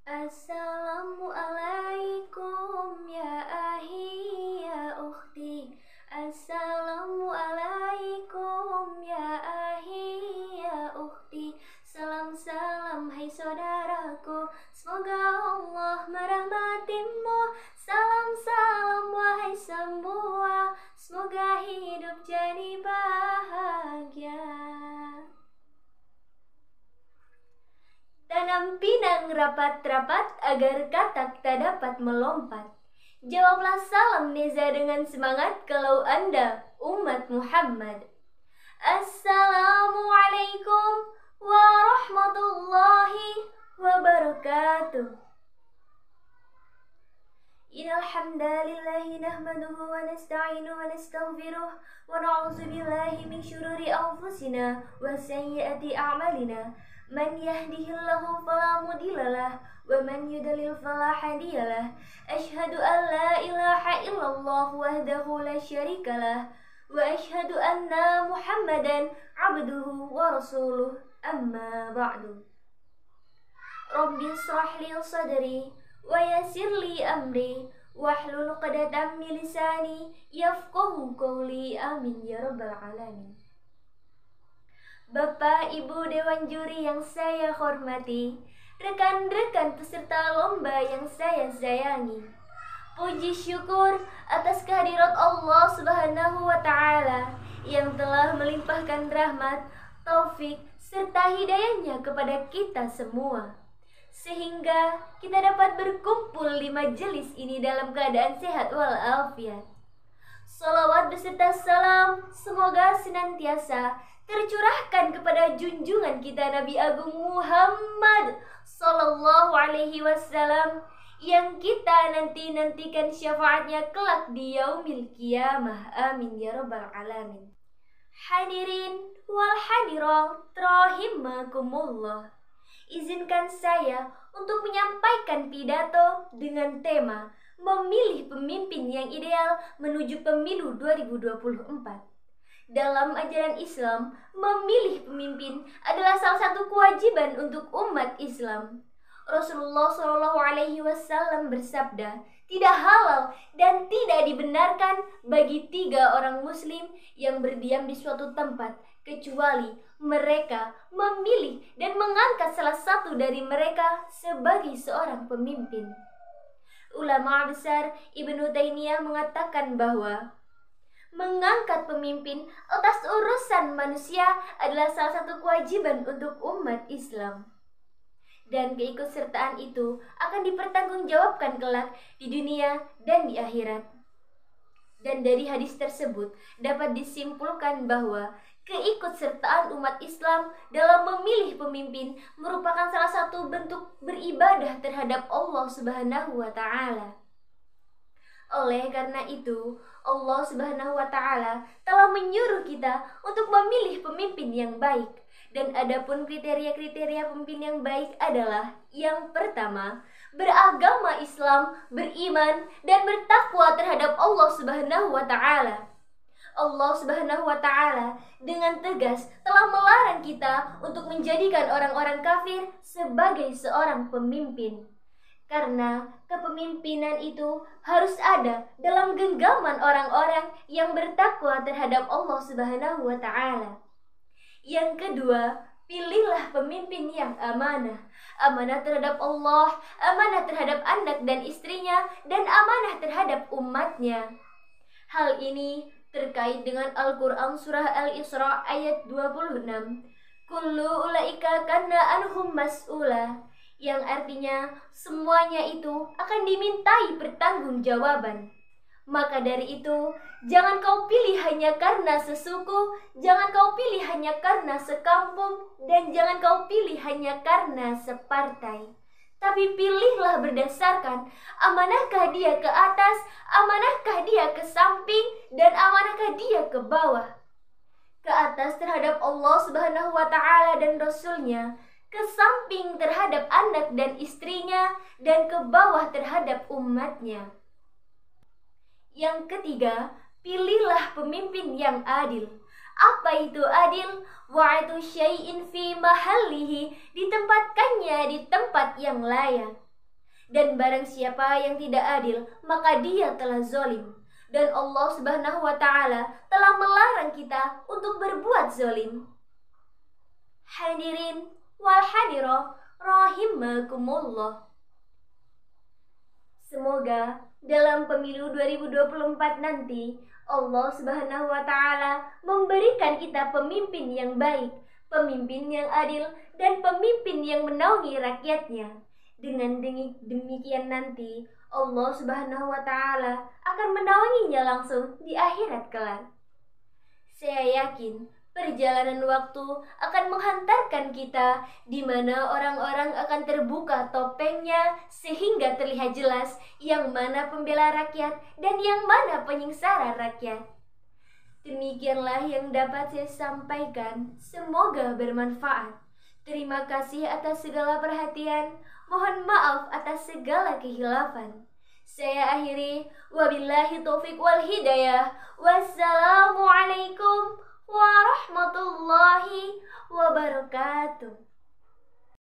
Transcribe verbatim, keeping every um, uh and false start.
Assalamualaikum ya ahi ya ukhti. Assalamualaikum ya ahi ya ukhti. Salam-salam hai saudaraku, semoga Allah merahmatimu. Salam-salam wahai semua, semoga hidup jadi bahagia. Tanam pinang rapat-rapat agar katak tak dapat melompat. Jawablah salam Neza dengan semangat kalau Anda umat Muhammad. Assalamualaikum warahmatullahi wabarakatuh. Innal hamdalillahi nahmaduhu wa nasta'inuhu wa nastaghfiruh wa na'udzu billahi min syururi anfusina wa sayyiati a'malina. Man yahdihillahu fala mudhillalah wa man yudlil fala hadiyalah. Asyhadu an la ilaha illallah wahdahu la syarikalah wa asyhadu anna Muhammadan abduhu wa rasuluh. Amma ba'du. Rabbi shrah li sadri wa yassir li amri wahlul 'uqdatam min lisani yafqahu qawli. Amin ya rabbal alamin. Bapak, Ibu, Dewan Juri yang saya hormati, rekan-rekan peserta lomba yang saya sayangi, puji syukur atas kehadirat Allah Subhanahu wa Ta'ala yang telah melimpahkan rahmat, taufik, serta hidayahnya kepada kita semua, sehingga kita dapat berkumpul di majelis ini dalam keadaan sehat walafiat. Salawat beserta salam semoga senantiasa tercurahkan kepada junjungan kita Nabi Agung Muhammad Sallallahu Alaihi Wasallam yang kita nanti-nantikan syafaatnya kelak di yaumil qiyamah. Amin ya rabbal alamin. Hadirin wal hadirat rahimakumullah, izinkan saya untuk menyampaikan pidato dengan tema memilih pemimpin yang ideal menuju pemilu dua ribu dua puluh empat. Dalam ajaran Islam, memilih pemimpin adalah salah satu kewajiban untuk umat Islam. Rasulullah shallallahu alaihi wasallam bersabda, tidak halal dan tidak dibenarkan bagi tiga orang muslim yang berdiam di suatu tempat, kecuali mereka memilih dan mengangkat salah satu dari mereka sebagai seorang pemimpin. Ulama besar Ibnu Taimiyah mengatakan bahwa mengangkat pemimpin atas urusan manusia adalah salah satu kewajiban untuk umat Islam. Dan keikutsertaan itu akan dipertanggungjawabkan kelak di dunia dan di akhirat. Dan dari hadis tersebut dapat disimpulkan bahwa keikutsertaan umat Islam dalam memilih pemimpin merupakan salah satu bentuk beribadah terhadap Allah Subhanahu wa Ta'ala. Oleh karena itu, Allah Subhanahu wa Ta'ala telah menyuruh kita untuk memilih pemimpin yang baik. Dan adapun kriteria-kriteria pemimpin yang baik adalah: yang pertama, beragama Islam, beriman dan bertakwa terhadap Allah Subhanahu wa Ta'ala. Allah Subhanahu wa Ta'ala dengan tegas telah melarang kita untuk menjadikan orang-orang kafir sebagai seorang pemimpin. Karena kepemimpinan itu harus ada dalam genggaman orang-orang yang bertakwa terhadap Allah Subhanahu wa Ta'ala. Yang kedua, pilihlah pemimpin yang amanah. Amanah terhadap Allah, amanah terhadap anak dan istrinya, dan amanah terhadap umatnya. Hal ini terkait dengan Al-Quran surah Al-Isra ayat dua puluh enam. Kullu ulaika kana anhum mas'ula, yang artinya semuanya itu akan dimintai pertanggungjawaban. Maka dari itu, jangan kau pilih hanya karena sesuku, jangan kau pilih hanya karena sekampung, dan jangan kau pilih hanya karena separtai. Tapi pilihlah berdasarkan amanahkah dia ke atas, amanahkah dia ke samping, dan amanahkah dia ke bawah. Ke atas terhadap Allah Subhanahu wa Ta'ala dan Rasulnya, ke samping terhadap anak dan istrinya, dan ke bawah terhadap umatnya. Yang ketiga, pilihlah pemimpin yang adil. Apa itu adil? Wa'atu syai'in fi mahallihi, ditempatkannya di tempat yang layak. Dan barang siapa yang tidak adil, maka dia telah zalim. Dan Allah Subhanahu wa Ta'ala telah melarang kita untuk berbuat zalim. Hadirin wal hadirah rahimakumullah. Semoga dalam pemilu dua ribu dua puluh empat nanti Allah Subhanahu wa Ta'ala memberikan kita pemimpin yang baik, pemimpin yang adil, dan pemimpin yang menaungi rakyatnya. Dengan demikian nanti Allah Subhanahu wa Ta'ala akan menaunginya langsung di akhirat kelak. Saya yakin perjalanan waktu akan menghantarkan kita di mana orang-orang akan terbuka topengnya sehingga terlihat jelas yang mana pembela rakyat dan yang mana penyengsara rakyat. Demikianlah yang dapat saya sampaikan. Semoga bermanfaat. Terima kasih atas segala perhatian. Mohon maaf atas segala kehilafan. Saya akhiri, wabillahi taufiq wal hidayah. Wassalamualaikum warahmatullahi wabarakatuh.